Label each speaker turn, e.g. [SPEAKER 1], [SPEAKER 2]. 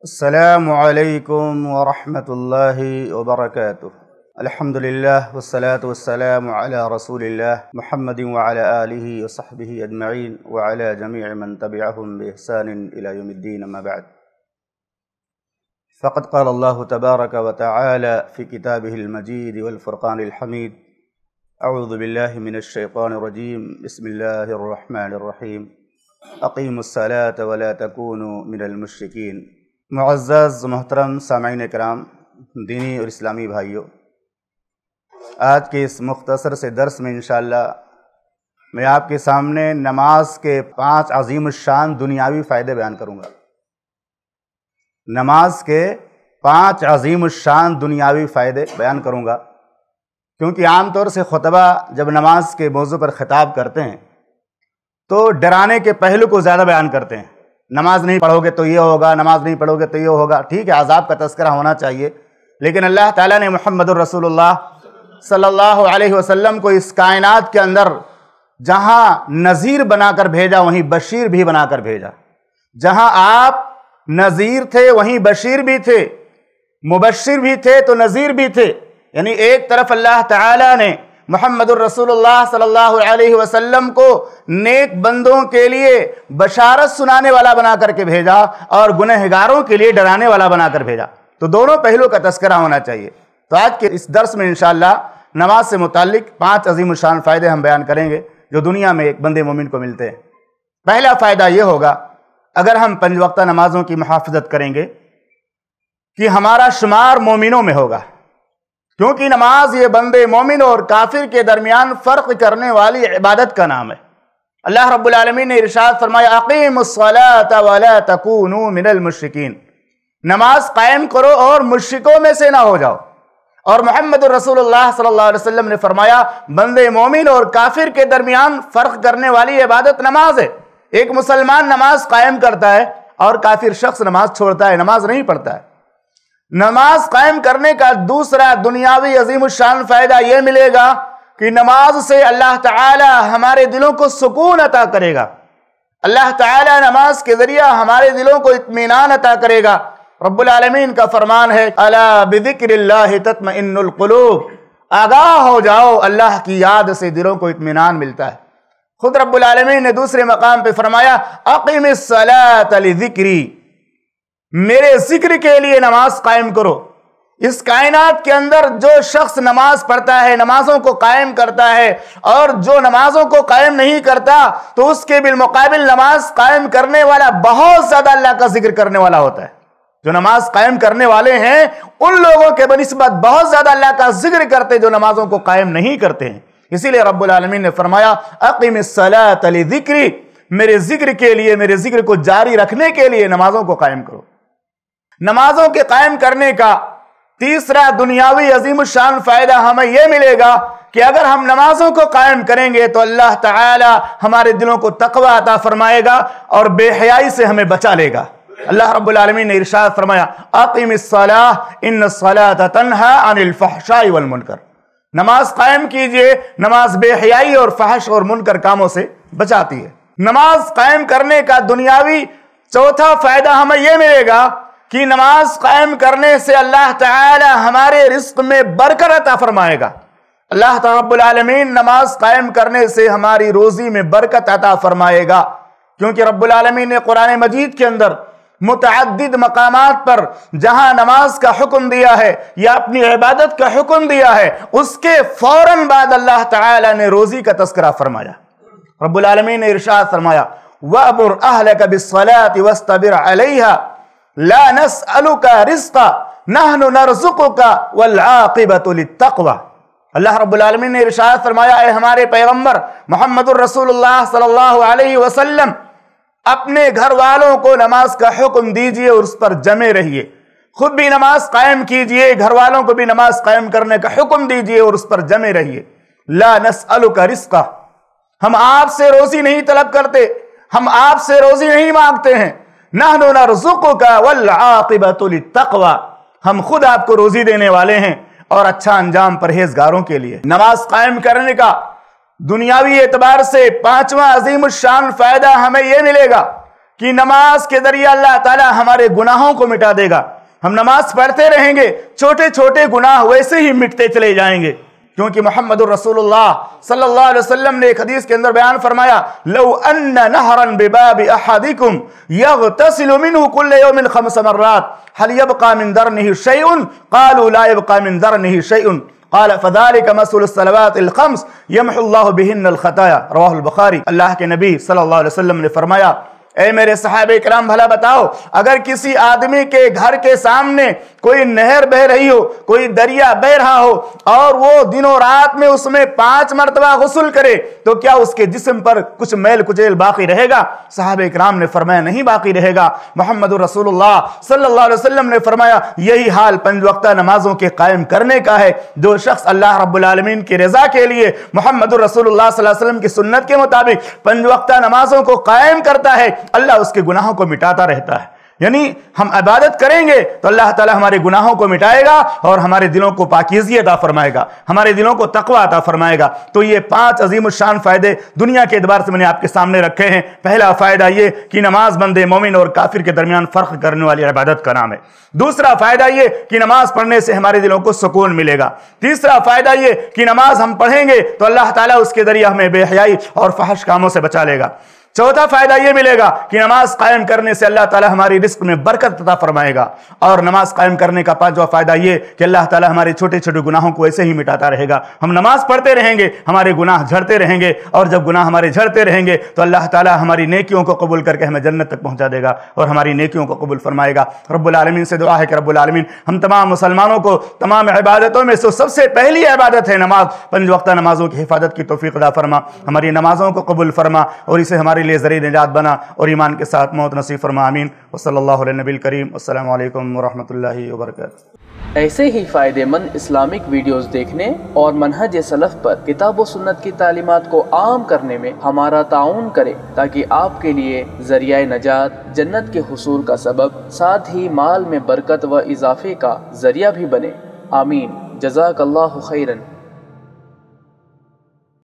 [SPEAKER 1] السلام علیکم ورحمۃ اللہ وبرکاتہ۔ الحمدللہ والصلاة والسلام علی رسول اللہ محمد وعلی آلہ وصحبہ اجمعین وعلی جمیع من تبعهم بإحسان إلی یوم الدین، اما بعد، فقد قال اللہ تبارک وتعالی فی کتابہ المجید والفرقان الحمید: اعوذ باللہ من الشیطان الرجیم، بسم اللہ الرحمن الرحیم، اقیموا الصلاة ولا تکونوا من المشرکین۔ معزز محترم سامعین کرام، دینی اور اسلامی بھائیوں، آج کے اس مختصر سے درس میں انشاءاللہ میں آپ کے سامنے نماز کے 5 عظیم الشان دنیاوی فائدے بیان کروں گا۔ نماز کے 5 عظیم الشان دنیاوی فائدے بیان کروں گا، کیونکہ عام طور سے خطبہ جب نماز کے موضوع پر خطاب کرتے ہیں تو ڈرانے کے پہلو کو زیادہ بیان کرتے ہیں۔ نماز نہیں پڑھو گے تو یہ ہوگا، نماز نہیں پڑھو گے تو یہ ہوگا۔ ٹھیک ہے، عذاب کا تذکرہ ہونا چاہیے، لیکن اللہ تعالیٰ نے محمد الرسول اللہ صلی اللہ علیہ وسلم کو اس کائنات کے اندر جہاں نذیر بنا کر بھیجا وہیں بشیر بھی بنا کر بھیجا۔ جہاں آپ نذیر تھے وہیں بشیر بھی تھے، مبشر بھی تھے تو نذیر بھی تھے۔ یعنی ایک طرف اللہ تعالیٰ نے محمد الرسول اللہ صلی اللہ علیہ وسلم کو نیک بندوں کے لیے بشارت سنانے والا بنا کر کے بھیجا اور گنہگاروں کے لیے ڈرانے والا بنا کر بھیجا، تو دونوں پہلو کا تذکرہ ہونا چاہیے۔ تو آج کے اس درس میں انشاءاللہ نماز سے متعلق 5 عظیم الشان فائدے ہم بیان کریں گے جو دنیا میں ایک بندے مومن کو ملتے ہیں۔ پہلا فائدہ یہ ہوگا، اگر ہم 5 وقتہ نمازوں کی محافظت کریں گے کہ ہمارا شمار مومنوں میں ہوگا، کیونکہ نماز یہ بندے مومن اور کافر کے درمیان فرق کرنے والی عبادت کا نام ہے۔ اللہ رب العالمین نے ارشاد فرمایا: اقیموا الصلاة ولا تکونوا من المشرکین، نماز قائم کرو اور مشرکوں میں سے نہ ہو جاؤ۔ اور محمد الرسول اللہ صلی اللہ علیہ وسلم نے فرمایا بندے مومن اور کافر کے درمیان فرق کرنے والی عبادت نماز ہے۔ ایک مسلمان نماز قائم کرتا ہے اور کافر شخص نماز چھوڑتا ہے، نماز نہیں پڑھتا ہے۔ نماز قائم کرنے کا دوسرا دنیاوی عظیم الشان فائدہ یہ ملے گا کہ نماز سے اللہ تعالی ہمارے دلوں کو سکون عطا کرے گا۔ اللہ تعالی نماز کے ذریعہ ہمارے دلوں کو اطمینان عطا کرے گا۔ رب العالمین کا فرمان ہے: الا بذکر اللہ تطمئن القلوب، آگاہ ہو جاؤ، اللہ کی یاد سے دلوں کو اطمینان ملتا ہے۔ خود رب العالمین نے دوسرے مقام پہ فرمایا: اقم الصلاۃ لذکری، میرے ذکر کے لیے نماز قائم کرو۔ اس کائنات کے اندر جو شخص نماز پڑھتا ہے، نمازوں کو قائم کرتا ہے، اور جو نمازوں کو قائم نہیں کرتا تو اس کے بالمقابل نماز قائم کرنے والا بہت زیادہ اللہ کا ذکر کرنے والا ہوتا ہے۔ جو نماز قائم کرنے والے ہیں ان لوگوں کے بنسبت بہت زیادہ اللہ کا ذکر کرتے جو نمازوں کو قائم نہیں کرتے ہیں۔ اسی لیے رب العالمین نے فرمایا: اقم الصلاۃ لذکری، میرے ذکر کے لیے، میرے ذکر کو جاری رکھنے کے لیے نمازوں کو قائم کرو۔ نمازوں کے قائم کرنے کا تیسرا دنیاوی عظیم الشان فائدہ ہمیں یہ ملے گا کہ اگر ہم نمازوں کو قائم کریں گے تو اللہ تعالی ہمارے دلوں کو تقوی عطا فرمائے گا اور بے حیائی سے ہمیں بچا لے گا۔ اللہ رب العالمین نے ارشاد فرمایا: اقم الصلاۃ ان الصلاۃ تنہی عن الفحشاء والمنکر، نماز قائم کیجئے، نماز بے حیائی اور فحش اور منکر کاموں سے بچاتی ہے۔ نماز قائم کرنے کا دنیاوی چوتھا فائدہ ہمیں یہ ملے گا کہ نماز قائم کرنے سے اللہ تعالی ہمارے رزق میں برکت عطا فرمائے گا۔ اللہ رب العالمین نماز قائم کرنے سے ہماری روزی میں برکت عطا فرمائے گا، کیونکہ رب العالمین نے قرآن مجید کے اندر متعدد مقامات پر جہاں نماز کا حکم دیا ہے یا اپنی عبادت کا حکم دیا ہے، اس کے فوراً بعد اللہ تعالی نے روزی کا تذکرہ فرمایا۔ رب العالمین نے ارشاد فرمایا: وَأْمُرْ أَهْلَكَ بِالصَّلَاةِ وَاسْتَبِرْ عَلَيْهَا لا نسألك رزقا نحن نرزقك والعاقبة للتقوى۔ اللہ رب العالمین نے ارشاد فرمایا: اے ہمارے پیغمبر محمد الرسول اللہ صلی اللہ علیہ وسلم، اپنے گھر والوں کو نماز کا حکم دیجئے اور اس پر جمے رہیے، خود بھی نماز قائم کیجئے، گھر والوں کو بھی نماز قائم کرنے کا حکم دیجئے اور اس پر جمے رہیے۔ لا نسألك رزقا، ہم آپ سے روزی نہیں طلب کرتے، ہم آپ سے روزی نہیں مانگتے ہیں۔ نحن نرزقک والعاقبۃ للتقوی، ہم خود آپ کو روزی دینے والے ہیں اور اچھا انجام پرہیزگاروں کے لیے۔ نماز قائم کرنے کا دنیاوی اعتبار سے 5واں عظیم الشان فائدہ ہمیں یہ ملے گا کہ نماز کے ذریعے اللہ تعالیٰ ہمارے گناہوں کو مٹا دے گا. ہم نماز پڑھتے رہیں گے، چھوٹے چھوٹے گناہ ویسے ہی مٹتے چلے جائیں گے، کیونکہ محمد الرسول اللہ صلی اللہ علیہ وسلم نے ایک حدیث کے اندر بیان فرمایا، لو ان نہرا بباب احدکم یغتسل منہ کل یوم 5 مرات هل يبقى من درنه شیء؟ قالوا لا يبقى من درنه شیء قال فذلك مثل الصلوات الخمس يمحو الله بهن الخطايا. رواہ البخاری. اللہ کے نبی صلی اللہ علیہ وسلم نے فرمایا، اے میرے صحابہ کرام بھلا بتاؤ، اگر کسی آدمی کے گھر کے سامنے کوئی نہر بہ رہی ہو، کوئی دریا بہ رہا ہو، اور وہ دنوں رات میں اس میں 5 مرتبہ غسل کرے، تو کیا اس کے جسم پر کچھ میل کچیل باقی رہے گا؟ صحابہ کرام نے فرمایا نہیں باقی رہے گا. محمد رسول اللہ صلی اللہ علیہ وسلم نے فرمایا یہی حال 5 وقتہ نمازوں کے قائم کرنے کا ہے. جو شخص اللہ رب العالمین کی رضا کے لیے محمد رسول اللہ صلی اللہ علیہ وسلم کی سنت کے مطابق 5 وقتہ نمازوں کو قائم کرتا ہے، اللہ اس کے گناہوں کو مٹاتا رہتا ہے. یعنی ہم عبادت کریں گے تو اللہ تعالی ہمارے گناہوں کو مٹائے گا اور ہمارے دلوں کو پاکیزگی عطا فرمائے گا، ہمارے دلوں کو تقوی عطا فرمائے گا. تو یہ 5 عظیم الشان فائدے دنیا کے اعتبار سے میں نے آپ کے سامنے رکھے ہیں. پہلا فائدہ یہ کہ نماز بندے مومن اور کافر کے درمیان فرق کرنے والی عبادت کا نام ہے. دوسرا فائدہ یہ کہ نماز پڑھنے سے ہمارے دلوں کو سکون ملے گا. تیسرا فائدہ یہ کہ نماز ہم پڑھیں گے تو اللہ تعالیٰ اس کے ذریعے ہمیں بے حیائی اور فحش کاموں سے بچا لے گا. چوتھا فائدہ یہ ملے گا کہ نماز قائم کرنے سے اللہ تعالیٰ ہماری رزق میں برکت عطا فرمائے گا. اور نماز قائم کرنے کا 5واں فائدہ یہ کہ اللہ تعالیٰ ہمارے چھوٹے چھوٹے گناہوں کو ایسے ہی مٹاتا رہے گا. ہم نماز پڑھتے رہیں گے، ہمارے گناہ جھڑتے رہیں گے، اور جب گناہ ہمارے جھڑتے رہیں گے تو اللہ تعالیٰ ہماری نیکیوں کو قبول کر کے ہمیں جنت تک پہنچا دے گا اور ہماری نیکیوں کو قبول فرمائے گا. رب العالمین سے دعا ہے کہ رب العالمین ہم تمام مسلمانوں کو تمام عبادتوں میں سب سے پہلی عبادت ہے نماز، 5 وقتہ نمازوں کی حفاظت کی توفیق عطا فرما. ہماری نمازوں کو قبول فرما اور اسے ہمارے لیے ذریعہ نجات بنا اور ایمان کے ساتھ موت نصیب فرما. آمین. وصلی اللہ علیہ نبی الکریم. السلام علیکم ورحمۃ اللہ وبرکاتہ.
[SPEAKER 2] ایسے ہی فائدہ مند اسلامک ویڈیوز دیکھنے اور منہج سلف پر کتاب و سنت کی تعلیمات کو عام کرنے میں ہمارا تعاون کریں تاکہ آپ کے لیے ذریعہ نجات، جنت کے حصول کا سبب، ساتھ ہی مال میں برکت و اضافے کا ذریعہ بھی بنے. آمین. جزاک اللہ خیرن.